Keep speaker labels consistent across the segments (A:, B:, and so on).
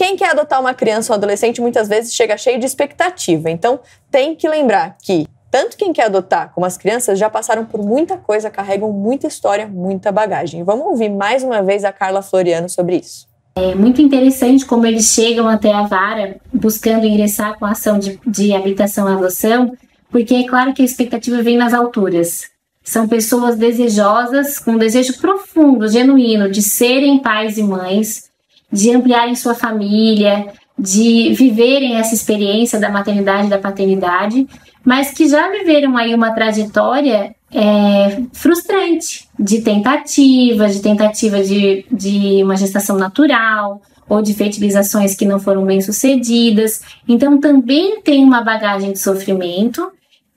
A: quem quer adotar uma criança ou adolescente muitas vezes chega cheio de expectativa. Então, tem que lembrar que tanto quem quer adotar como as crianças já passaram por muita coisa, carregam muita história, muita bagagem. Vamos ouvir mais uma vez a Carla Floriano sobre isso.
B: É muito interessante como eles chegam até a vara buscando ingressar com a ação de habilitação à adoção, porque é claro que a expectativa vem nas alturas. São pessoas desejosas, com um desejo profundo, genuíno, de serem pais e mães, de ampliarem sua família, de viverem essa experiência da maternidade e da paternidade, mas que já viveram aí uma trajetória frustrante, de tentativa de uma gestação natural, ou de fertilizações que não foram bem sucedidas. Então também tem uma bagagem de sofrimento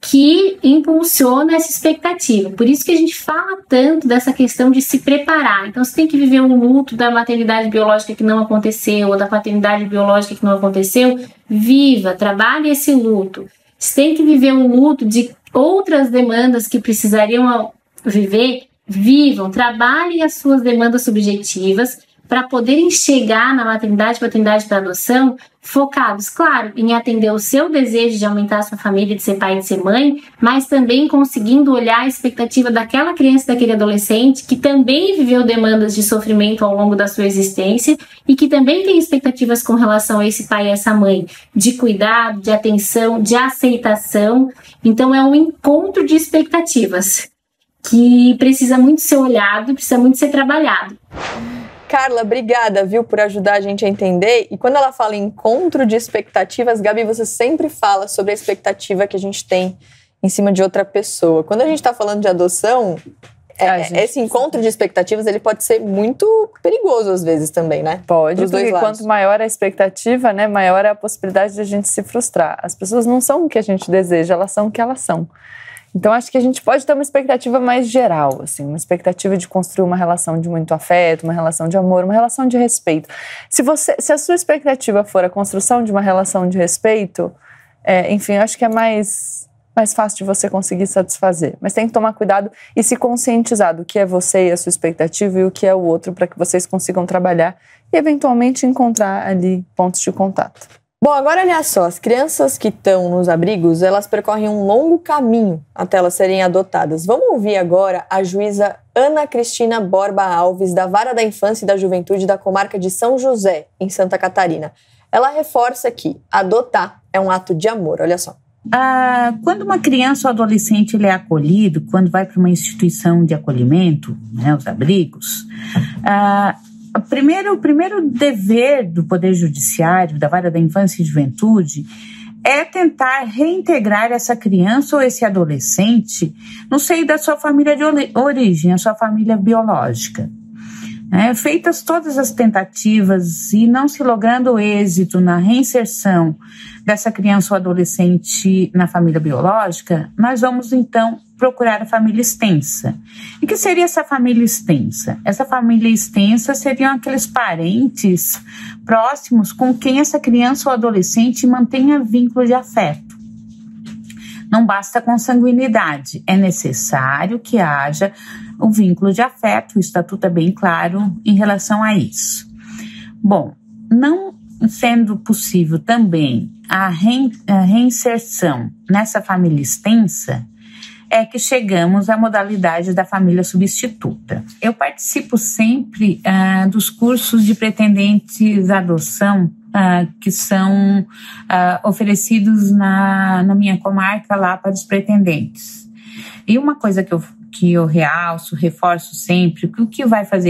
B: que impulsiona essa expectativa. Por isso que a gente fala tanto dessa questão de se preparar. Então, você tem que viver um luto da maternidade biológica que não aconteceu, ou da paternidade biológica que não aconteceu, viva, trabalhe esse luto. Você tem que viver um luto de outras demandas que precisariam viver, vivam, trabalhem as suas demandas subjetivas para poderem chegar na maternidade, paternidade para adoção, focados, claro, em atender o seu desejo de aumentar a sua família, de ser pai e de ser mãe, mas também conseguindo olhar a expectativa daquela criança, daquele adolescente que também viveu demandas de sofrimento ao longo da sua existência e que também tem expectativas com relação a esse pai e essa mãe, de cuidado, de atenção, de aceitação. Então é um encontro de expectativas que precisa muito ser olhado, precisa muito ser trabalhado.
A: Carla, obrigada, viu, por ajudar a gente a entender. E quando ela fala em encontro de expectativas, Gabi, você sempre fala sobre a expectativa que a gente tem em cima de outra pessoa. Quando a gente está falando de adoção, esse encontro de expectativas, ele pode ser muito perigoso às vezes também, né?
C: Pode, porque quanto maior a expectativa, né, maior é a possibilidade de a gente se frustrar. As pessoas não são o que a gente deseja, elas são o que elas são. Então, acho que a gente pode ter uma expectativa mais geral, assim, uma expectativa de construir uma relação de muito afeto, uma relação de amor, uma relação de respeito. Se a sua expectativa for a construção de uma relação de respeito, enfim, acho que é mais fácil de você conseguir satisfazer. Mas tem que tomar cuidado e se conscientizar do que é você e a sua expectativa e o que é o outro, para que vocês consigam trabalhar e, eventualmente, encontrar ali pontos de contato.
A: Bom, agora olha só, as crianças que estão nos abrigos, elas percorrem um longo caminho até elas serem adotadas. Vamos ouvir agora a juíza Ana Cristina Borba Alves, da Vara da Infância e da Juventude da comarca de São José, em Santa Catarina. Ela reforça que adotar é um ato de amor, olha só.
D: Quando uma criança ou adolescente ele é acolhido, quando vai para uma instituição de acolhimento, né, os abrigos, o primeiro dever do Poder Judiciário, da Vara da Infância e Juventude, é tentar reintegrar essa criança ou esse adolescente no seio da sua família de origem, a sua família biológica. Feitas todas as tentativas e não se logrando êxito na reinserção dessa criança ou adolescente na família biológica, nós vamos então procurar a família extensa. E o que seria essa família extensa? Essa família extensa seriam aqueles parentes próximos com quem essa criança ou adolescente mantenha vínculo de afeto. Não basta consanguinidade, é necessário que haja o vínculo de afeto, o estatuto é bem claro em relação a isso. Bom, não sendo possível também a reinserção nessa família extensa, é que chegamos à modalidade da família substituta. Eu participo sempre dos cursos de pretendentes à adoção que são oferecidos na minha comarca lá para os pretendentes. E uma coisa que eu realço, reforço sempre, que o que vai fazer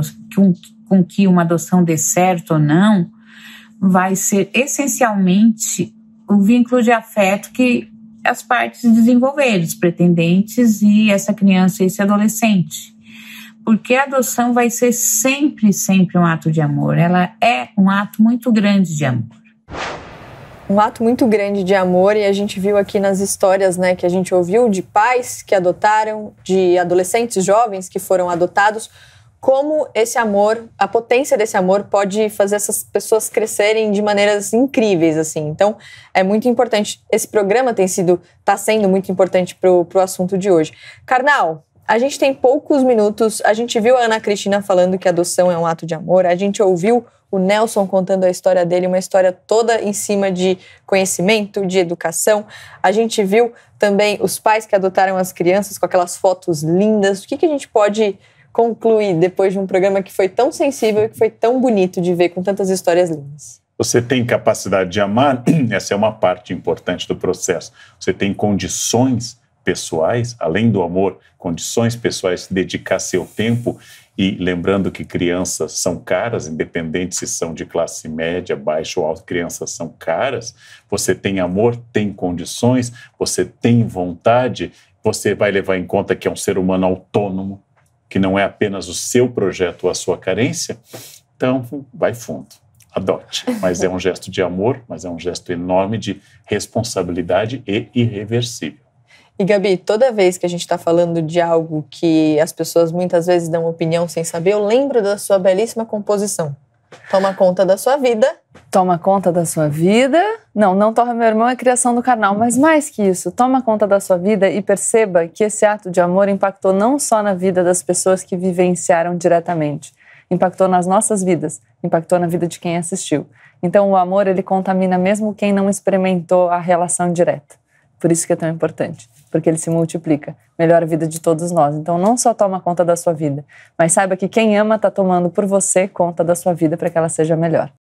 D: com que uma adoção dê certo ou não, vai ser essencialmente o vínculo de afeto que as partes desenvolveram, os pretendentes e essa criança e esse adolescente. Porque a adoção vai ser sempre um ato de amor. Ela é um ato muito grande de amor.
A: Um ato muito grande de amor, e a gente viu aqui nas histórias, né, que a gente ouviu de pais que adotaram, de adolescentes jovens que foram adotados, como esse amor, a potência desse amor pode fazer essas pessoas crescerem de maneiras incríveis, assim. Então, é muito importante. Esse programa está sendo muito importante pro assunto de hoje. Karnal, a gente tem poucos minutos, a gente viu a Ana Cristina falando que a adoção é um ato de amor, a gente ouviu o Nelson contando a história dele, uma história toda em cima de conhecimento, de educação. A gente viu também os pais que adotaram as crianças com aquelas fotos lindas. O que a gente pode concluir depois de um programa que foi tão sensível e que foi tão bonito de ver, com tantas histórias lindas?
E: Você tem capacidade de amar, essa é uma parte importante do processo. Você tem condições pessoais, além do amor, condições pessoais de dedicar seu tempo, e lembrando que crianças são caras, independente se são de classe média, baixa ou alta, crianças são caras. Você tem amor, tem condições, você tem vontade, você vai levar em conta que é um ser humano autônomo, que não é apenas o seu projeto ou a sua carência. Então, vai fundo. Adote, mas é um gesto de amor, mas é um gesto enorme de responsabilidade e irreversível.
A: E Gabi, toda vez que a gente está falando de algo que as pessoas muitas vezes dão opinião sem saber, eu lembro da sua belíssima composição. Toma conta da sua vida.
C: Toma conta da sua vida. Não Torra Meu Irmão é criação do Karnal, mas mais que isso, toma conta da sua vida e perceba que esse ato de amor impactou não só na vida das pessoas que vivenciaram diretamente, impactou nas nossas vidas, impactou na vida de quem assistiu. Então o amor, ele contamina mesmo quem não experimentou a relação direta. Por isso que é tão importante, porque ele se multiplica, melhora a vida de todos nós. Então não só toma conta da sua vida, mas saiba que quem ama está tomando por você conta da sua vida para que ela seja melhor.